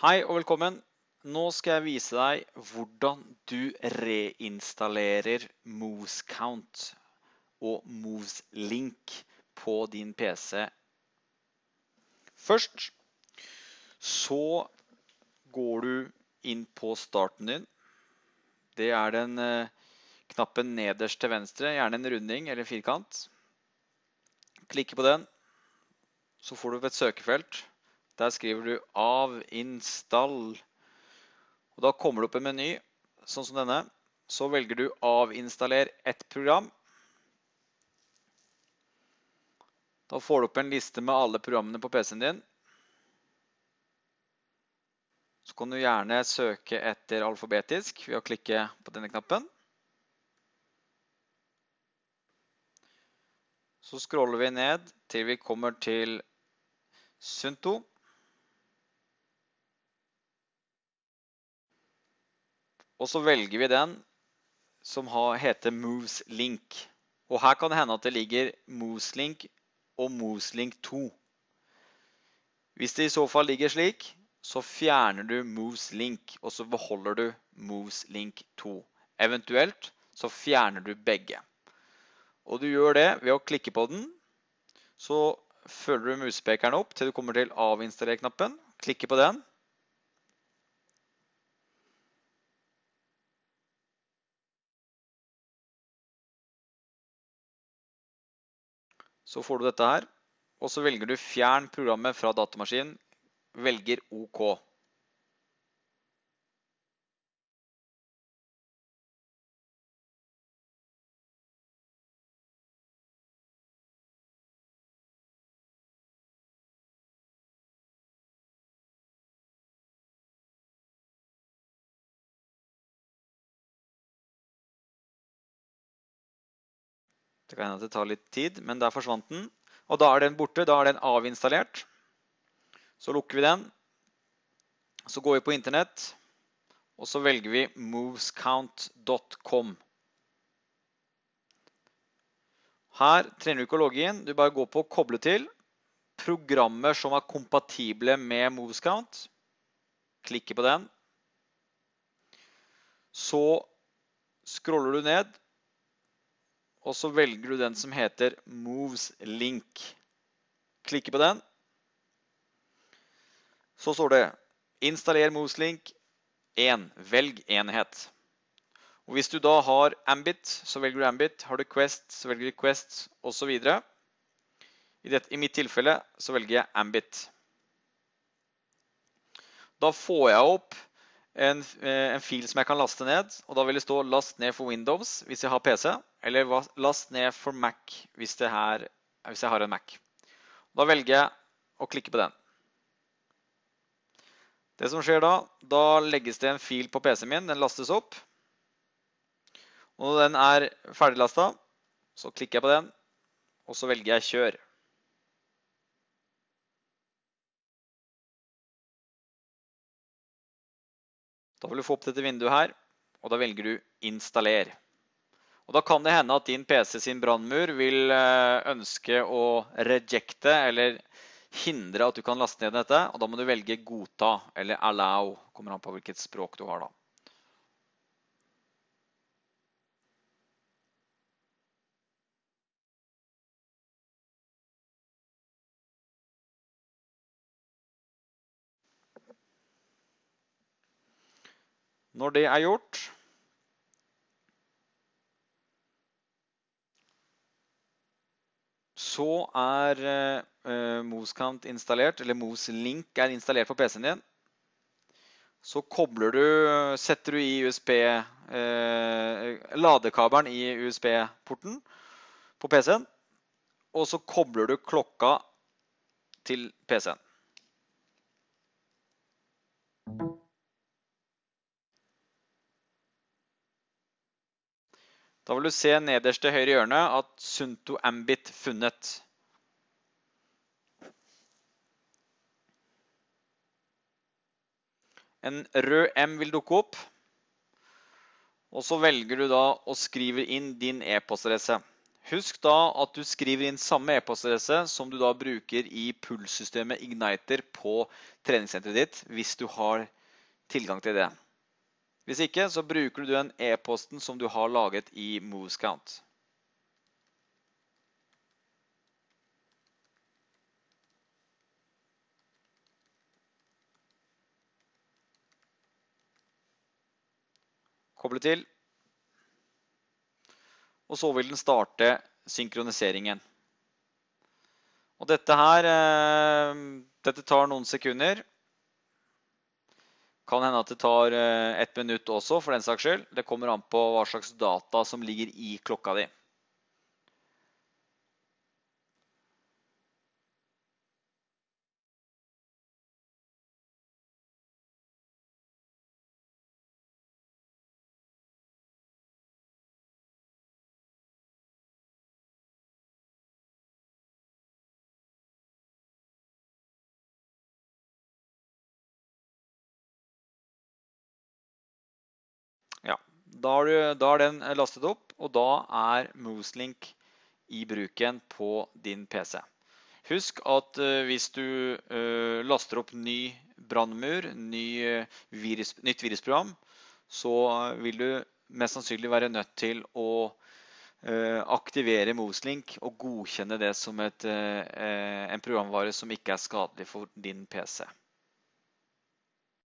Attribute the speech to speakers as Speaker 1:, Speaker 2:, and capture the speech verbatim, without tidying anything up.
Speaker 1: Hei og velkommen. Nå skal jeg vise deg hvordan du reinstallerer Moves Count og Moves Link på din P C. Først så går du inn på starten din. Det er den eh, knappen nederst til venstre, gjerne en runding eller en firkant. Klikker på den, så får du opp et søkefelt. Der skriver du avinstall. Og da kommer det opp en meny, sånn som denne. Så velger du avinstaller et program. Da får du opp en liste med alle programmene på P C-en din. Så kan du gjerne søke etter alfabetisk ved å klikke på denne knappen. Så scroller vi ned til vi kommer til Suunto. Og så velger vi den som heter Moves Link. Og her kan det hende at det ligger Moves Link og Moves Link to. Hvis det i så fall ligger slik, så fjerner du Moves Link, og så beholder du Moves Link to. Eventuelt så fjerner du begge. Og du gjør det ved å klikke på den. Så følger du muspekeren opp til du kommer til avinstaller-knappen. Klikker på den. Så får du dette her, og så velger du fjern programmet fra datamaskinen, velger OK. Det kan hende at det tar litt tid, men der forsvant den. Og da er den borte, da er den avinstallert. Så lukker vi den. Så går vi på internett, og så velger vi movescount dot com. Her trenger du ikke å logge inn, du bare går på koble til. Programmer som er kompatible med Movescount. Klikker på den. Så scroller du ned. Og så velger du den som heter Moves Link. Klikker på den. Så står det installer Moves Link én. Velg enhet. Og hvis du da har Ambit, så velger du Ambit. Har du Quest, så velger du Quest, og så videre. I, det, I mitt tilfelle så velger jeg Ambit. Da får jeg opp En, en fil som jeg kan laste ned, og da vil det stå last ned for Windows hvis jeg har P C, eller last ned for Mac hvis, det her, hvis jeg har en Mac. Da velger jeg å klikke på den. Det som skjer da, da legges det en fil på P C-en min, den lastes opp. Og når den er ferdiglastet, så klikker jeg på den, og så velger jeg kjør. Da vil du få opp dette vinduet her, og da velger du installer. Og da kan det hende at din P C sin brannmur vil ønske å rejecte eller hindre at du kan laste ned dette, og da må du velge godta eller allow, kommer an på hvilket språk du har da. Når det er gjort, så er uh, Movescount installert, eller Moves Link er installert på P C-en din. Så kobler du, setter du i U S B, uh, ladekabelen i U S B-porten på P C-en, og så kobler du klokka til P C-en. Da vil du se nederst til høyre hjørne at Suunto Ambit funnet. En rød M vil dukke opp, og så velger du da å skrive inn din e-postadresse. Husk da at du skriver inn samme e-postadresse som du da bruker i pulssystemet Igniter på treningssenteret ditt, hvis du har tilgang til det. Hvis ikke, så bruker du den e-posten som du har laget i MovesCount. Koble til. Og så vil den starte synkroniseringen. Og dette her, dette tar noen sekunder. Kan hende at det tar ett minutt også, for den saks skyld. Det kommer an på hva slags data som ligger i klokka di. Ja, da har, du, da er den lastet opp, og da er MovesLink i bruken på din P C. Husk at uh, hvis du uh, laster opp ny brandmur, ny, uh, virus, nytt virusprogram, så vil du mest sannsynlig være nødt til å uh, aktivere MovesLink og godkjenne det som et, uh, en programvare som ikke er skadelig for din P C.